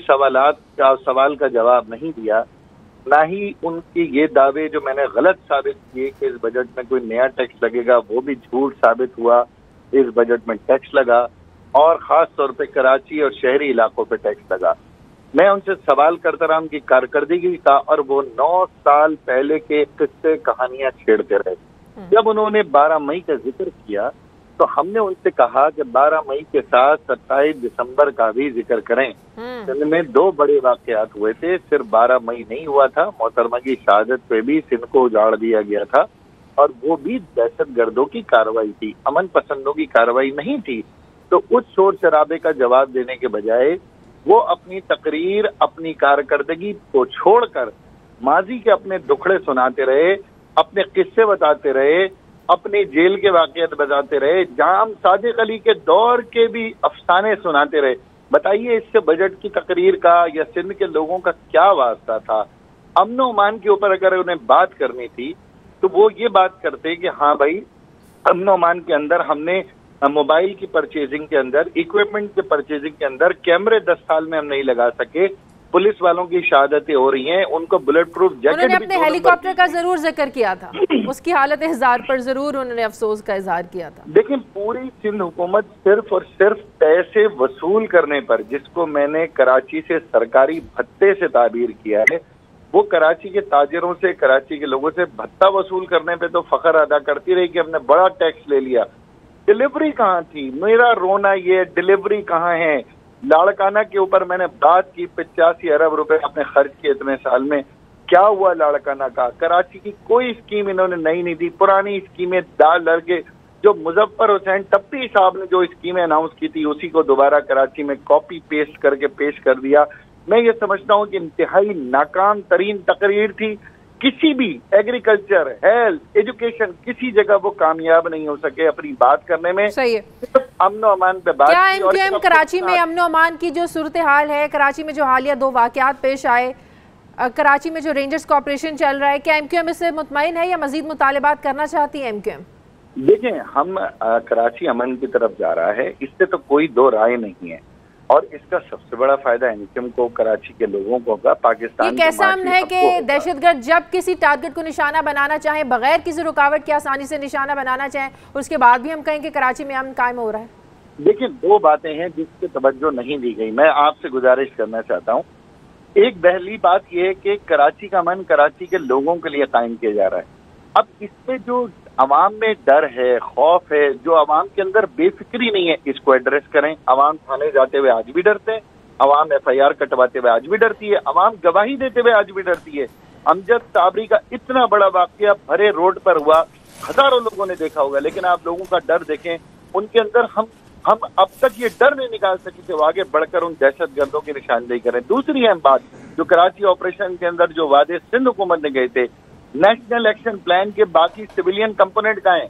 سوال کا جواب نہیں دیا, نہ ہی ان کی یہ دعوے جو میں نے غلط ثابت کیے کہ اس بجٹ میں کوئی نیا ٹیکس لگے گا وہ بھی جھوٹ ثابت ہوا. اس بجٹ میں ٹیکس لگا اور خاص طور پہ کراچی اور شہری علاقوں پہ ٹیکس لگا. میں ان سے سوال کرتا رہا ان کی کارکردگی کا, اور وہ 9 سال پہلے کے قصے کہانیاں چھیڑتے رہے. جب انہوں نے 12 مئی کا ذکر کیا تو ہم نے ان سے کہا کہ 12 مئی کے ساتھ 27 دسمبر کا بھی ذکر کریں. سندھ میں 2 بڑے واقعات ہوئے تھے, صرف 12 مئی نہیں ہوا تھا. محترمہ کی شہادت پہ بھی سندھ کو اجاڑ دیا گیا تھا, اور وہ بھی دہشت گردوں کی کارروائی تھی, امن پسندوں کی کارروائی نہیں تھی. تو اس شور شرابے کا جواب دینے کے بجائے وہ اپنی تقریر, اپنی کارکردگی کو چھوڑ کر ماضی کے اپنے دکھڑے سناتے رہے, اپنے قصے بتاتے رہے, اپنے جیل کے واقعات بتاتے رہے, جام صادق علی کے دور کے بھی افسانے سناتے رہے. بتائیے اس سے بجٹ کی تقریر کا یا سندھ کے لوگوں کا کیا واسطہ تھا؟ امن و امان کے اوپر اگر انہیں بات کرنی تھی تو وہ یہ بات کرتے کہ ہاں بھائی امن و امان کے اندر ہم نے موبائل کی پرچیزنگ کے اندر, اکوپمنٹ کی پرچیزنگ کے اندر کیمرے 10 سال میں ہم نہیں لگا سکے, پولیس والوں کی شہادتیں ہو رہی ہیں, ان کو بلٹ پروف جیکٹ. انہوں نے اپنے ہیلی کاپٹر کا ضرور ذکر کیا تھا, اس کی حالت احزار پر ضرور انہوں نے افسوس کا اظہار کیا تھا. دیکھیں پوری سندھ حکومت صرف اور صرف پیسے وصول کرنے پر, جس کو میں نے کراچی سے سرکاری بھتے سے تعبیر کیا ہے, وہ کراچی کے تاجروں سے, کراچی کے لوگوں سے بھتہ وصول کرنے پہ تو فخر ادا کرتی رہی کہ ہم نے بڑا ٹیکس لے لیا. ڈلیوری کہاں تھی؟ میرا رونا یہ, ڈلیوری کہاں ہے؟ لاڑکانہ کے اوپر میں نے بات کی, 85 ارب روپے آپ نے خرچ کیے اتنے سال میں, کیا ہوا لاڑکانہ کا؟ کراچی کی کوئی اسکیم انہوں نے نئی نہیں دی, پرانی اسکیمیں ڈال ڈال کے. جو مظفر حسین ٹپی صاحب نے جو اسکیمیں اناؤنس کی تھی اسی کو دوبارہ کراچی میں کاپی پیسٹ کر کے پیش کر دیا. میں یہ سمجھتا ہوں کہ انتہائی ناکام ترین تقریر تھی. کسی بھی ایگریکلچر, ہیلتھ, ایجوکیشن, کسی جگہ وہ کامیاب نہیں ہو سکے اپنی بات کرنے میں. صحیح ہے. امن و امان پہ بات. کیا MQM کراچی میں امن و امان کی جو صورتحال ہے, کراچی میں جو حالیہ 2 واقعات پیش آئے, کراچی میں جو رینجرز کوآپریشن چل رہا ہے, کیا MQM اس سے مطمئن ہے یا مزید مطالبات کرنا چاہتی ہے MQM؟ دیکھیں ہم کراچی امن کی طرف جا رہا ہے, اس سے تو کوئی 2 رائے نہیں ہے, اور اس کا سب سے بڑا فائدہ MQM کو, کراچی کے لوگوں کو ہوگا. پاکستان یہ کیسا امن ہے کہ دہشت گرد جب کسی ٹارگٹ کو نشانہ بنانا چاہیں, بغیر کسی رکاوٹ کے آسانی سے نشانہ بنانا چاہیں, اور اس کے بعد بھی ہم کہیں کہ کراچی میں امن قائم ہو رہا ہے؟ دیکھیں 2 باتیں ہیں جس پہ توجہ نہیں دی گئی. میں آپ سے گزارش کرنا چاہتا ہوں. ایک پہلی بات یہ ہے کہ کراچی کا امن کراچی کے لوگوں کے لیے قائم کیا جا رہا ہے. اب اس پہ جو عوام میں ڈر ہے, خوف ہے, جو عوام کے اندر بے فکری نہیں ہے, اس کو ایڈریس کریں. عوام تھانے جاتے ہوئے آج بھی ڈرتے ہیں, عوام FIR کٹواتے ہوئے آج بھی ڈرتی ہے, عوام گواہی دیتے ہوئے آج بھی ڈرتی ہے. امجد صابری کا اتنا بڑا واقعہ بھرے روڈ پر ہوا, ہزاروں لوگوں نے دیکھا ہوگا, لیکن آپ لوگوں کا ڈر دیکھیں. ان کے اندر ہم اب تک یہ ڈر نہیں نکال سکے کہ وہ آگے بڑھ کر ان دہشت گردوں کی نشاندہی کریں. دوسری اہم بات جو کراچی آپریشن کے اندر جو وعدے سندھ حکومت نے گئے تھے, نیشنل ایکشن پلان کے باقی سویلین کمپوننٹ کا ہیں,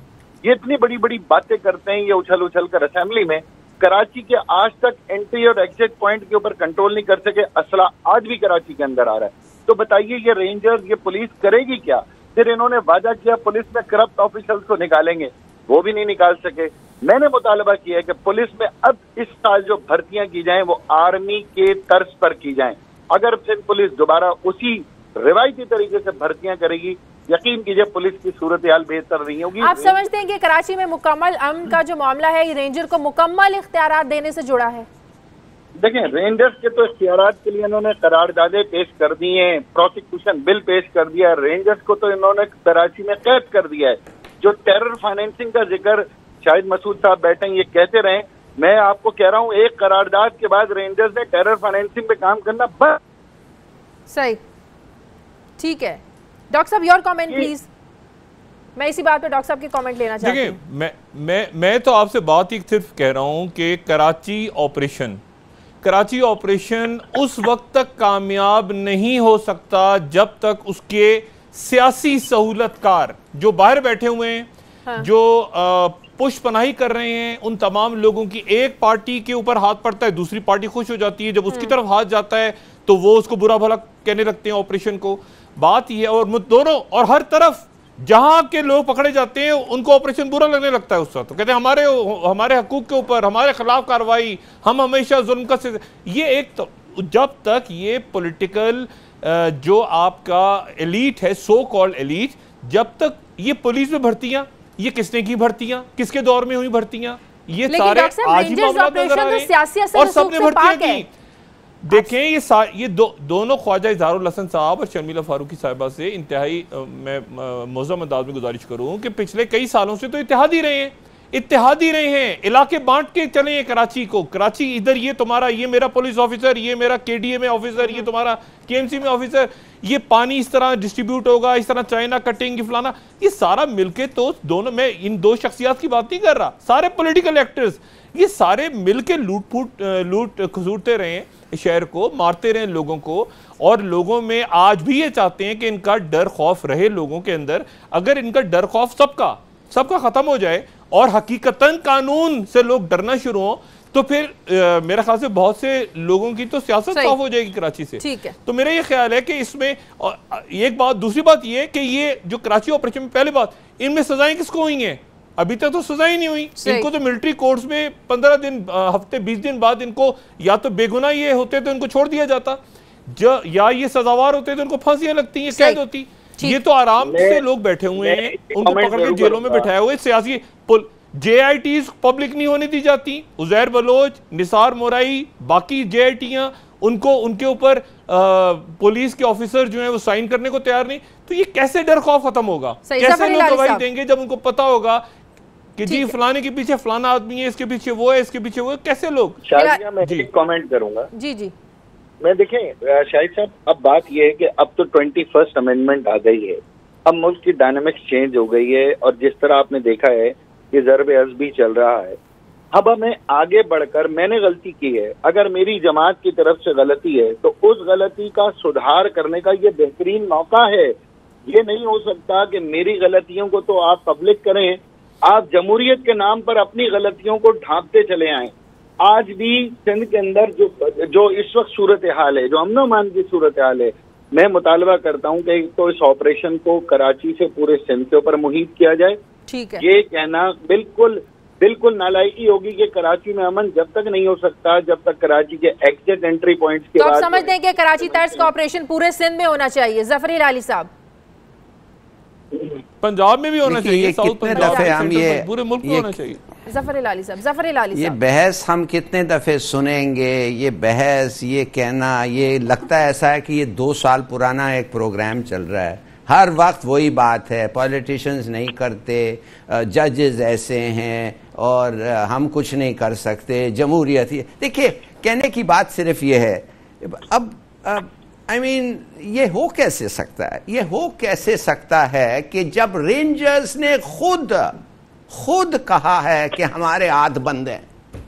یہ اتنی بڑی بڑی باتیں کرتے ہیں یہ اچھل اچھل کر اسمبلی میں. کراچی کے آج تک انٹری اور ایگزٹ پوائنٹ کے اوپر کنٹرول نہیں کر سکے. اسلحہ آج بھی کراچی کے اندر آ رہا ہے. تو بتائیے یہ رینجرز یہ پولیس کرے گی کیا؟ پھر انہوں نے وعدہ کیا پولیس میں کرپٹ آفیسرز کو نکالیں گے, وہ بھی نہیں نکال سکے. میں نے مطالبہ کیا ہے کہ پولیس میں اب اس سال جو بھرتیاں کی جائیں وہ آرمی کے طرز پر کی جائیں. اگر پھر پولیس دوبارہ اسی روایتی طریقے سے بھرتیاں کرے گی, یقین کیجئے پولیس کی صورتحال بہتر نہیں ہوگی. آپ سمجھتے ہیں کہ کراچی میں مکمل امن کا جو معاملہ ہے یہ رینجر کو مکمل اختیارات دینے سے جڑا ہے؟ دیکھیں رینجرز کے تو اختیارات کے لیے انہوں نے قراردادیں پیش کر دی ہیں, پروسیکیوشن بل پیش کر دیا ہے. رینجرز کو تو انہوں نے کراچی میں قید کر دیا ہے. جو ٹیرر فائنینسنگ کا ذکر شاہد مسعود صاحب بیٹھے یہ کہتے رہے, میں آپ کو کہہ رہا ہوں ایک قرارداد کے بعد رینجرز نے ٹیرر فائنینسنگ پہ کام کرنا بس. صحیح, ٹھیک ہے. ڈاکٹر صاحب یور کامنٹ پلیز. میں اسی بات پہ ڈاکٹر صاحب کی کامنٹ لینا چاہتی ہوں. دیکھیں میں تو آپ سے بات ایک صرف کہہ رہا ہوں کہ کراچی آپریشن اس وقت تک کامیاب نہیں ہو سکتا جب تک اس کے سیاسی سہولت کار جو باہر بیٹھے ہوئے ہیں, جو پش پناہی کر رہے ہیں, ان تمام لوگوں کی ایک پارٹی کے اوپر ہاتھ پڑتا ہے دوسری پارٹی خوش ہو جاتی ہے, جب اس کی طرف ہاتھ جاتا ہے تو وہ اس کو برا بھلا کہنے لگتے ہیں آپریشن کو. بات یہ ہے, اور دونوں اور ہر طرف جہاں کے لوگ پکڑے جاتے ہیں ان کو آپریشن برا لگنے لگتا ہے اس وقت. تو کہتے ہیں ہمارے حقوق کے اوپر ہمارے خلاف کارروائی, ہم ہمیشہ ظلم کا یہ ایک تو جب تک یہ پولیٹیکل جو آپ کا ایلیٹ ہے, سو کالڈ ایلیٹ, جب تک یہ پولیس میں بھرتیاں, یہ کس نے کی بھرتیاں, کس کے دور میں ہوئی بھرتیاں, یہ سارے آج ہی معاملات نظر آ رہے ہیں اور سب نے بھرتیاں کی. دیکھیں یہ دونوں خواجہ اظہار الحسن صاحب اور شرمیلہ فاروقی صاحبہ سے انتہائی میں معظم انداز میں گزارش کروں کہ پچھلے کئی سالوں سے تو اتحادی رہے ہیں, علاقے بانٹ کے چلیں ہیں کراچی کو. کراچی ادھر یہ تمہارا, یہ میرا پولیس آفیسر, یہ میرا کے ڈی اے میں آفیسر, یہ تمہارا کے ایم سی میں آفیسر, یہ پانی اس طرح ڈسٹریبیوٹ ہوگا, اس طرح چائنا کٹیں گی فلانا. یہ سارا مل کے تو دونوں, میں ان دو شخصیات کی بات نہیں کر رہا, سارے پولیٹیکل ایکٹرز یہ سارے مل کے لوٹ کھسوٹتے رہے ہیں شہر کو, مارتے رہے لوگوں کو, اور لوگوں میں آج بھی یہ چاہتے ہیں کہ ان کا ڈر خوف رہے لوگوں کے اندر. اگر ان کا ڈر خوف سب کا ختم ہو جائے اور حقیقتاً قانون سے لوگ ڈرنا شروع ہوں تو پھر میرا خیال سے بہت سے لوگوں کی تو سیاست صاف ہو جائے گی کراچی سے. تو میرا یہ خیال ہے کہ اس میں ایک بات, دوسری بات یہ کہ یہ جو کراچی آپریشن میں پہلے بات, ان میں سزائیں کس کو ہوئی ہیں؟ ابھی تک تو سزائیں نہیں ہوئی. ان کو تو ملٹری کورٹس میں 15 دن ہفتے 20 دن بعد ان کو یا تو بے گناہ یہ ہوتے تو ان کو چھوڑ دیا جاتا, یا یہ سزاوار ہوتے تو ان کو پھانسیاں لگتی ہیں, قید ہوتی. یہ تو آرام سے لوگ بیٹھے ہوئے ہیں, ان کو پکڑ کے جیلوں میں بٹھائے ہوئے سیاسی. جے آئی ٹیز پبلک نہیں ہونے دی جاتی. عزیر بلوچ, نثار مورائی, باقی جے آئی ٹیاں, ان کے اوپر پولیس کے آفیسر جو ہیں وہ سائن کرنے کو تیار نہیں. تو یہ کیسے ڈر خوف ختم ہوگا؟ کیسے لوگ گواہی دیں گے جب ان کو پتا ہوگا کہ جی فلانے کے پیچھے فلانا آدمی ہے, اس کے پیچھے وہ ہے, اس کے پیچھے وہ ہے؟ کیسے لوگ؟ شاہدہ میں ایک کامنٹ کروں گا. جی میں دیکھیں شاہد صاحب, اب بات یہ ہے کہ اب تو 21st امینڈمنٹ آ گئی ہے, اب ملک کی ڈائنامکس چینج ہو گئی ہے, اور جس طرح آپ نے دیکھا ہے کہ ضرب عرض بھی چل رہا ہے. اب ہمیں آگے بڑھ کر, میں نے غلطی کی ہے, اگر میری جماعت کی طرف سے غلطی ہے تو اس غلطی کا سدھار کرنے کا یہ بہترین موقع ہے. یہ نہیں ہو سکتا کہ میری غلطیوں کو تو آپ پبلک کریں, آپ جمہوریت کے نام پر اپنی غلطیوں کو ڈھانپتے چلے آئیں. آج بھی سندھ کے اندر جو اس وقت صورتحال ہے, جو امن و امان کی صورتحال ہے, میں مطالبہ کرتا ہوں کہ تو اس آپریشن کو کراچی سے پورے سندھ کے اوپر محیط کیا جائے. یہ کہنا بالکل نالائقی ہوگی کہ کراچی میں امن جب تک نہیں ہو سکتا جب تک کراچی کے ایگزٹ انٹری پوائنٹس کے بعد. تو آپ سمجھتے ہیں کہ کراچی طرز کا آپریشن پورے سندھ میں ہونا چاہیے؟ ظفر علی صاحب, پنجاب میں بھی ہونا چاہیے, کتنے دفعے ہم یہ پورے ملک میں ہونا چاہیے. ظفر علی صاحب یہ بحث ہم کتنے دفعے سنیں گے؟ یہ بحث, یہ کہنا, یہ لگتا ہے ایسا ہے کہ یہ 2 سال پرانا ایک پروگرام چل رہا ہے. ہر وقت وہی بات ہے, پولیٹیشنز نہیں کرتے, ججز ایسے ہیں اور ہم کچھ نہیں کر سکتے, جمہوریت. دیکھیے کہنے کی بات صرف یہ ہے, اب یہ ہو کیسے سکتا ہے؟ یہ ہو کیسے سکتا ہے کہ جب رینجرز نے خود کہا ہے کہ ہمارے ہاتھ بند ہیں,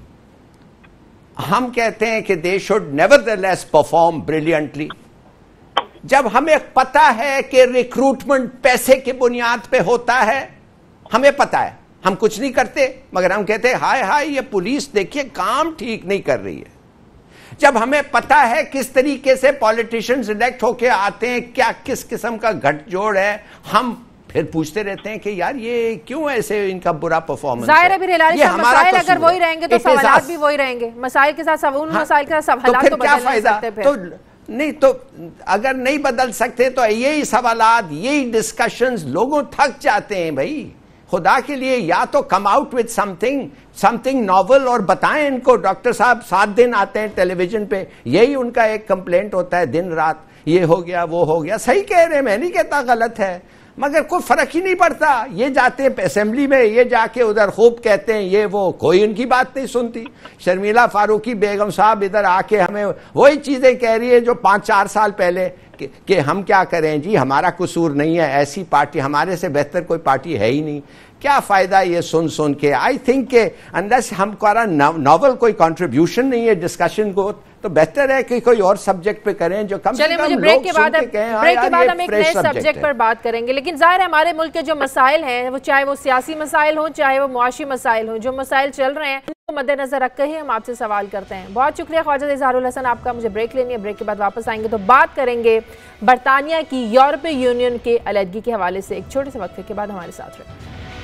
ہم کہتے ہیں کہ they should nevertheless perform brilliantly. جب ہمیں پتا ہے کہ ریکروٹمنٹ پیسے کی بنیاد پہ ہوتا ہے, ہمیں پتا ہے, ہم کچھ نہیں کرتے مگر ہم کہتے ہیں ہائے ہائے یہ پولیس دیکھیے کام ٹھیک نہیں کر رہی ہے. جب ہمیں پتا ہے کس طریقے سے پولیٹیشنز الیکٹ ہو کے آتے ہیں, کیا کس قسم کا گھٹ جوڑ ہے, ہم پھر پوچھتے رہتے ہیں کہ یار یہ کیوں ایسے ان کا برا پرفارمنس ہے. ظاہر ہے پھر ہلال صاحب مسائل اگر وہی رہیں گے تو سوالات بھی وہی رہیں گے, مسائل کے ساتھ مسائل کے ساتھ سوالات تو بدل نہیں سکتے. تو نہیں تو اگر نہیں بدل سکتے تو یہی سوالات یہی ڈسکشنز لوگوں تھک جاتے ہیں بھائی. خدا کے لیے یا تو come out with something novel اور بتائیں ان کو. ڈاکٹر صاحب 7 دن آتے ہیں ٹیلی ویژن پہ, یہی ان کا ایک کمپلینٹ ہوتا ہے دن رات, یہ ہو گیا وہ ہو گیا. صحیح کہہ رہے ہیں, میں نہیں کہتا غلط ہے, مگر کوئی فرق ہی نہیں پڑتا. یہ جاتے ہیں اسمبلی میں, یہ جا کے ادھر خوب کہتے ہیں یہ وہ, کوئی ان کی بات نہیں سنتی. شرمیلا فاروقی بیگم صاحب ادھر آ کے ہمیں وہی چیزیں کہہ رہی ہے جو 5-4 سال پہلے کہ ہم کیا کریں جی, ہمارا قصور نہیں ہے, ایسی پارٹی ہمارے سے بہتر کوئی پارٹی ہے ہی نہیں. کیا فائدہ یہ سن کے. آئی تھنک کہ انلیس ہم کا ناول کوئی کنٹریبیوشن نہیں ہے ڈسکشن کو, تو بہتر ہے کہ کوئی اور سبجیکٹ پہ کریں جو کم سے کم لوگ سن کے کہیں ہاں یار ہم ایک نئے سبجیکٹ پر بات کریں گے. لیکن ظاہر ہے ہمارے ملک کے جو مسائل ہیں, وہ چاہے وہ سیاسی مسائل ہوں چاہے وہ معاشی مسائل ہوں, جو مسائل چل رہے ہیں ان کو مد نظر رکھ کے ہی ہم آپ سے سوال کرتے ہیں. بہت شکریہ خواجہ اظہار الحسن آپ کا. مجھے بریک لینی ہے, بریک کے بعد واپس آئیں گے تو بات کریں گے برطانیہ کی یورپی یونین کے علیحدگی کے حوالے سے. ایک چھوٹے سے وقفے کے بعد ہمارے ساتھ رہیں.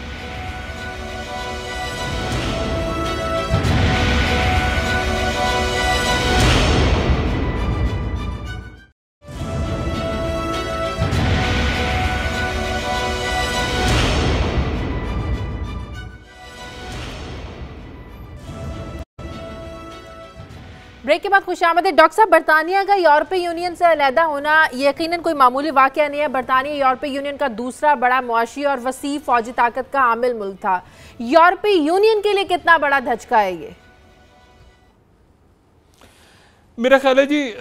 بریک کے بعد خوش آمدید. ڈاکٹر صاحب, برطانیہ کا یورپی یونین سے علیحدہ ہونا یقیناً کوئی معمولی واقعہ نہیں ہے. برطانیہ یورپی یونین کا دوسرا بڑا معاشی اور وسیع فوجی طاقت کا حامل ملک تھا. یورپی یونین کے لیے کتنا بڑا دھچکا ہے یہ؟ میرا خیال ہے جی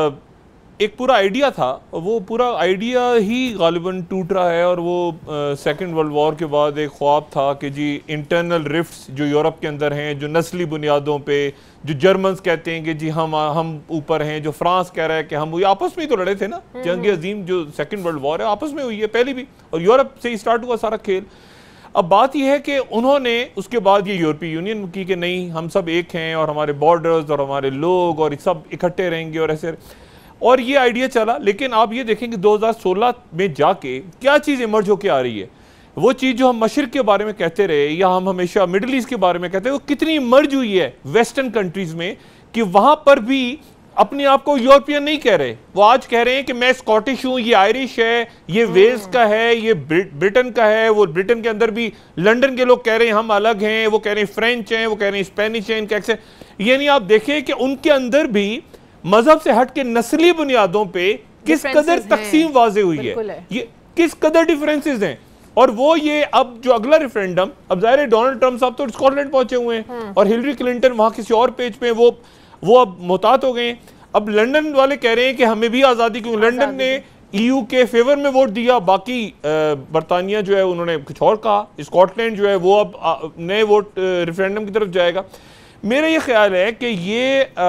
ایک پورا آئیڈیا تھا, وہ پورا آئیڈیا ہی غالباً ٹوٹ رہا ہے. اور وہ سیکنڈ ورلڈ وار کے بعد ایک خواب تھا کہ جی انٹرنل رفٹس جو یورپ کے اندر ہیں, جو نسلی بنیادوں پہ, جو جرمنز کہتے ہیں کہ جی ہم اوپر ہیں, جو فرانس کہہ رہا ہے کہ ہم, یہ آپس میں ہی تو لڑے تھے نا. جنگ عظیم جو سیکنڈ ورلڈ وار ہے آپس میں ہوئی ہے پہلی بھی, اور یورپ سے ہی سٹارٹ ہوا سارا کھیل. اب بات یہ ہے کہ انہوں نے اس کے بعد یہ یورپی یونین کی کہ نہیں ہم سب ایک ہیں اور ہمارے بارڈرز اور ہمارے لوگ اور سب اکٹھے رہیں گے اور ایسے, اور یہ آئیڈیا چلا. لیکن آپ یہ دیکھیں کہ 2016 میں جا کے کیا چیز ایمرج ہو کے آ رہی ہے. وہ چیز جو ہم مشرق کے بارے میں کہتے رہے یا ہم ہمیشہ مڈل ایسٹ کے بارے میں کہتے ہیں, وہ کتنی مرج ہوئی ہے ویسٹرن کنٹریز میں کہ وہاں پر بھی اپنے آپ کو یورپین نہیں کہہ رہے. وہ آج کہہ رہے ہیں کہ میں اسکاٹش ہوں, یہ آئرش ہے, یہ ویلز کا ہے, یہ برٹن کا ہے. وہ برٹن کے اندر بھی لنڈن کے لوگ کہہ رہے ہیں ہم الگ ہیں, وہ کہہ رہے ہیں فرینچ ہیں, وہ کہہ رہے ہیں اسپینش ہیں, ان کا ایکسنٹ. یعنی آپ دیکھیں کہ ان کے اندر بھی مذہب سے ہٹ کے نسلی بنیادوں پہ کس قدر تقسیم واضح ہوئی ہے, یہ کس قدر ڈیفرنسز ہیں. اور وہ یہ اب جو اگلا ریفرینڈم, اب ظاہر ہے ڈونلڈ ٹرمپ صاحب تو اسکاٹ لینڈ پہنچے ہوئے ہیں اور ہلری کلنٹن وہاں کسی اور پیج پہ, وہ اب محتاط ہو گئے ہیں. اب لنڈن والے کہہ رہے ہیں کہ ہمیں بھی آزادی, کیوں لنڈن نے EU کے فیور میں ووٹ دیا, باقی برطانیہ جو ہے انہوں نے کچھ اور کہا. اسکاٹ لینڈ جو ہے وہ اب نئے ووٹ ریفرینڈم کی طرف جائے گا. میرا یہ خیال ہے کہ یہ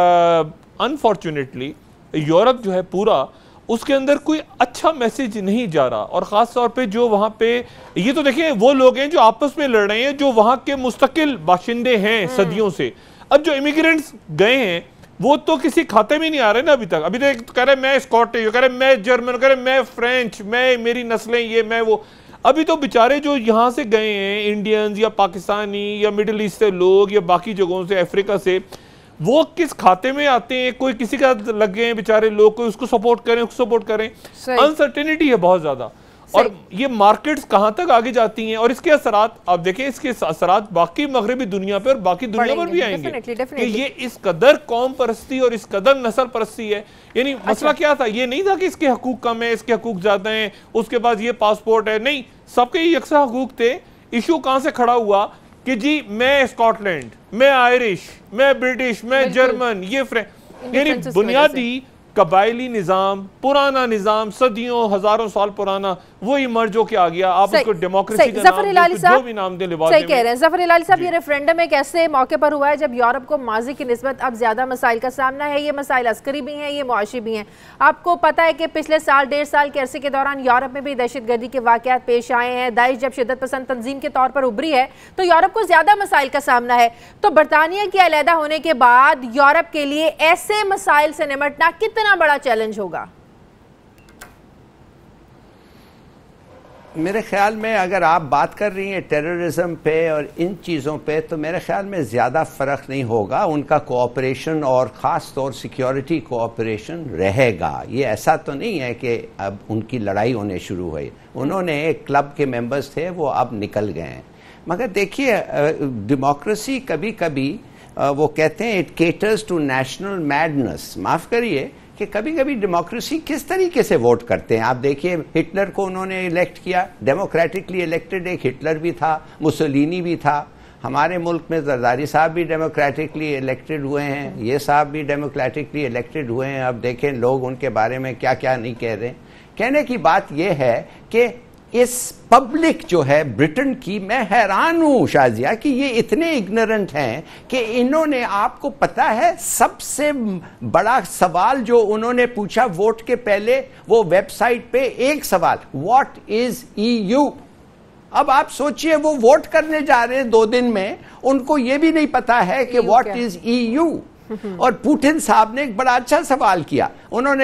انفارچونیٹلی یورپ جو ہے پورا, اس کے اندر کوئی اچھا میسیج نہیں جا رہا. اور خاص طور پہ جو وہاں پہ, یہ تو دیکھیں وہ لوگ ہیں جو آپس میں لڑ رہے ہیں, جو وہاں کے مستقل باشندے ہیں صدیوں سے. اب جو امیگرینٹس گئے ہیں وہ تو کسی کھاتے میں نہیں آ رہے نا ابھی تک. ابھی تک کہہ رہے میں اسکاٹش, کہہ رہے میں جرمن, کہہ رہے میں فرینچ, میری نسلیں یہ, میں وہ. ابھی تو بیچارے جو یہاں سے گئے ہیں انڈینز یا پاکستانی یا مڈل ایسٹ سے لوگ یا باقی جگہوں سے, افریقہ سے, وہ کس کھاتے میں آتے ہیں, کوئی کسی کا لگ گئے ہیں بیچارے لوگ, کوئی اس کو سپورٹ کریں, اس کو سپورٹ کریں. انسرٹینٹی ہے بہت زیادہ. اور یہ مارکیٹس کہاں تک آگے جاتی ہیں, اور اس کے اثرات آپ دیکھیں, اس کے اثرات باقی مغربی دنیا پہ اور باقی دنیا پر بھی آئیں گے کہ یہ اس قدر قوم پرستی اور اس قدر نسل پرستی ہے. یعنی مسئلہ کیا تھا, یہ نہیں تھا کہ اس کے حقوق کم ہیں, اس کے حقوق زیادہ ہیں, اس کے پاس یہ پاسپورٹ ہے, نہیں, سب کے یکساں حقوق تھے. ایشو کہاں سے کھڑا ہوا کہ جی میں اسکاٹ لینڈ, میں آئرش, میں برٹش, میں جرمن, یہ یعنی بنیادی قبائلی نظام, پرانا نظام, صدیوں ہزاروں سال پرانا, वही मर्ज हो के आ गया। आप उसको डेमोक्रेसी का नाम दे, जो भी नाम दे, लिबास सही कह रहे हैं ज़फर हिलाली साहब। ये रेफरेंडम एक ऐसे मौके पर हुआ है जब यूरोप को माजी की निस्बत अब ज्यादा मसाइल का सामना है। ये मसाइल अस्करी भी हैं, ये मुआशी भी हैं। आपको पता है कि पिछले साल 1.5 साल के अरसे के दौरान यूरोप में भी दहशतगर्दी के वाक़यात पेश आए हैं। दाइश जब शिद्दत पसंद तंजीम के तौर पर उभरी है तो यूरोप को ज्यादा मसाइल का सामना है। तो बरतानिया के अलहदा होने के बाद यूरोप के लिए ऐसे मसाइल से निपटना कितना बड़ा चैलेंज होगा? मेरे ख्याल में अगर आप बात कर रही हैं टेररिज्म पे और इन चीज़ों पे, तो मेरे ख्याल में ज़्यादा फ़र्क नहीं होगा। उनका कोऑपरेशन और ख़ास तौर सिक्योरिटी कोऑपरेशन रहेगा। ये ऐसा तो नहीं है कि अब उनकी लड़ाई होने शुरू हुई। उन्होंने एक क्लब के मेंबर्स थे, वो अब निकल गए हैं। मगर देखिए, डेमोक्रेसी कभी कभी वो कहते हैं it caters to national madness. माफ़ करिए कि कभी कभी डेमोक्रेसी किस तरीके से वोट करते हैं। आप देखिए, हिटलर को उन्होंने इलेक्ट किया, डेमोक्रेटिकली इलेक्टेड। एक हिटलर भी था, मुसोलिनी भी था। हमारे मुल्क में जरदारी साहब भी डेमोक्रेटिकली इलेक्टेड हुए हैं, ये साहब भी डेमोक्रेटिकली इलेक्टेड हुए हैं। अब देखें लोग उनके बारे में क्या क्या नहीं कह रहे। कहने की बात यह है कि इस पब्लिक जो है ब्रिटेन की, मैं हैरान हूं शाजिया कि ये इतने इग्नोरेंट हैं कि इन्होंने, आपको पता है सबसे बड़ा सवाल जो उन्होंने पूछा वोट के पहले, वो वेबसाइट पे एक सवाल, व्हाट इज EU। अब आप सोचिए, वो वोट करने जा रहे हैं 2 दिन में, उनको ये भी नहीं पता है कि व्हाट इज EU। और पुतिन साहब ने एक बड़ा अच्छा सवाल किया, उन्होंने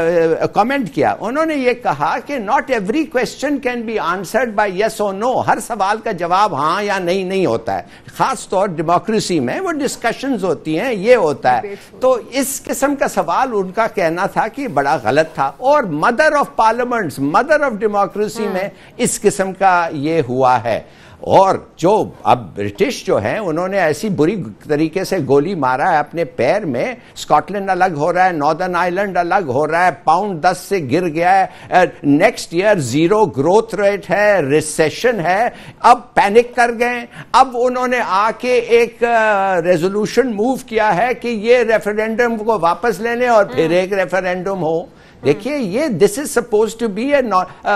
कमेंट किया, उन्होंने ये कहा कि not every question can be answered by yes और नो। हर सवाल का जवाब हाँ या नहीं होता है। खास तौर डेमोक्रेसी में वो डिस्कशंस होती हैं, ये होता है। तो इस किस्म का सवाल उनका कहना था कि बड़ा गलत था। और mother of parliaments, mother of democracy में इस किस्म का ये हुआ है। और जो अब ब्रिटिश जो हैं, उन्होंने ऐसी बुरी तरीके से गोली मारा है अपने पैर में। स्कॉटलैंड अलग हो रहा है, नॉर्दर्न आयरलैंड अलग हो रहा है, पाउंड 10 से गिर गया है, नेक्स्ट ईयर 0 ग्रोथ रेट है, रिसेशन है। अब पैनिक कर गए। अब उन्होंने आके एक रेजोल्यूशन मूव किया है कि ये रेफरेंडम को वापस लेने और फिर एक रेफरेंडम हो। देखिए, ये this is suppose to be a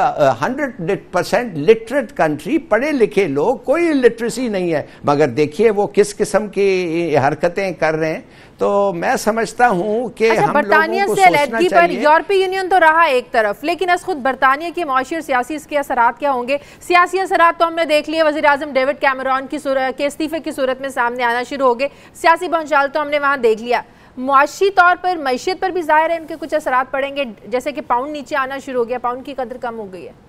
100% literate country, पढ़े लिखे लोग, कोई इलिटरेसी नहीं है। मगर देखिए वो किस किस्म की हरकतें कर रहे हैं। तो मैं समझता हूं कि हम बरतानिया से अलहदगी पर यूरोपीय यूनियन तो रहा एक तरफ, लेकिन अस खुद बरतानिया की मुआशी और सियासी इसके असरात क्या होंगे? सियासी असरात तो हमने देख लिए, वज़ीर आज़म डेविड कैमरॉन के इस्तीफे की सूरत में सामने आना शुरू हो गए। सियासी भंचाल तो हमने वहां देख लिया। मुआशी तौर पर मईशत पर भी ज़ाहिर है इनके कुछ असरात पड़ेंगे, जैसे कि पाउंड नीचे आना शुरू हो गया, पाउंड की कदर कम हो गई है।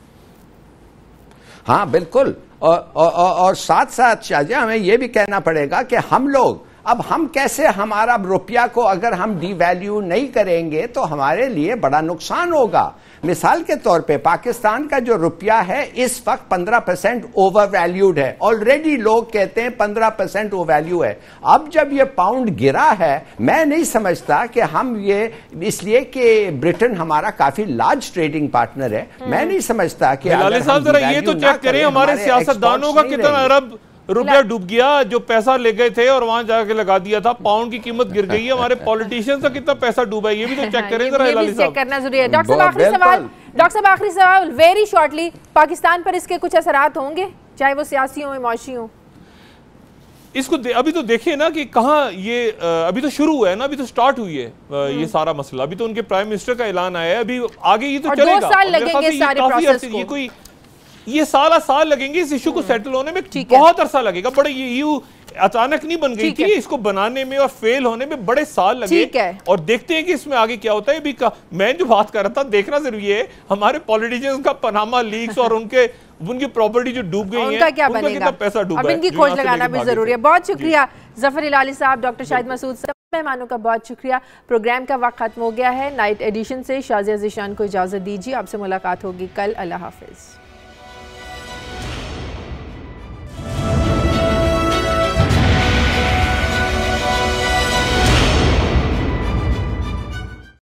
हाँ बिल्कुल। और साथ साथ शाहजहां हमें यह भी कहना पड़ेगा कि हम लोग, अब हम कैसे, हमारा रुपया को अगर हम डीवैल्यू नहीं करेंगे तो हमारे लिए बड़ा नुकसान होगा। मिसाल के तौर पे पाकिस्तान का जो रुपया है इस वक्त 15% ओवर वैल्यूड है। ऑलरेडी लोग कहते हैं 15% ओवर वैल्यू है। अब जब ये पाउंड गिरा है, मैं नहीं समझता कि हम ये, इसलिए कि ब्रिटेन हमारा काफी लार्ज ट्रेडिंग पार्टनर है, मैं नहीं समझता कि ये तो चेक करें हमारे सियासतदानों का कितना अरब रुपया डूब गया, जो पैसा ले गए थे और वहां जाके लगा दिया था। पाउंड की कीमत गिर गई है। हमारे पॉलिटिशियंस का कितना पैसा डूबा है, ये भी तो चेक करें जरा हिलाली साहब। चेक करना जरूरी है। डॉक्टर साहब आखिरी सवाल वेरी शॉर्टली, पाकिस्तान पर इसके कुछ असरात होंगे, चाहे वो सियासी हो, मुआशी हो? इसको अभी तो देखिए ना कि कहाँ ये अभी तो शुरू हुआ है ना, अभी तो स्टार्ट हुई है ये सारा मसला। अभी तो उनके प्राइम मिनिस्टर का ऐलान आया है, अभी आगे ये तो चलेगा। 2 साल लगेंगे सारे प्रोसेस को। ये साल लगेंगे इस इशू को सेटल होने में, बहुत अरसा लगेगा। बड़े ये अचानक नहीं बन गई थी, इसको बनाने में और फेल होने में बड़े साल लगे। और देखते हैं कि इसमें आगे क्या होता है। अभी मैं जो बात कर रहा था, देखना जरूरी है हमारे पॉलिटिशियंस का पनामा लीक्स और उनकी प्रॉपर्टी जो डूब गई है, उनका कितना पैसा डूबा है, इनकी खोज लगाना भी जरूरी है। बहुत शुक्रिया ज़फर हिलाली साहब, डॉक्टर शाहिद मसूद साहब, मेहमानों का बहुत शुक्रिया। प्रोग्राम का वक्त खत्म हो गया है। नाइट एडिशन से शाज़िया ज़ीशान को इजाज़त दीजिए। आपसे मुलाकात होगी कल। अल्लाह हाफिज़।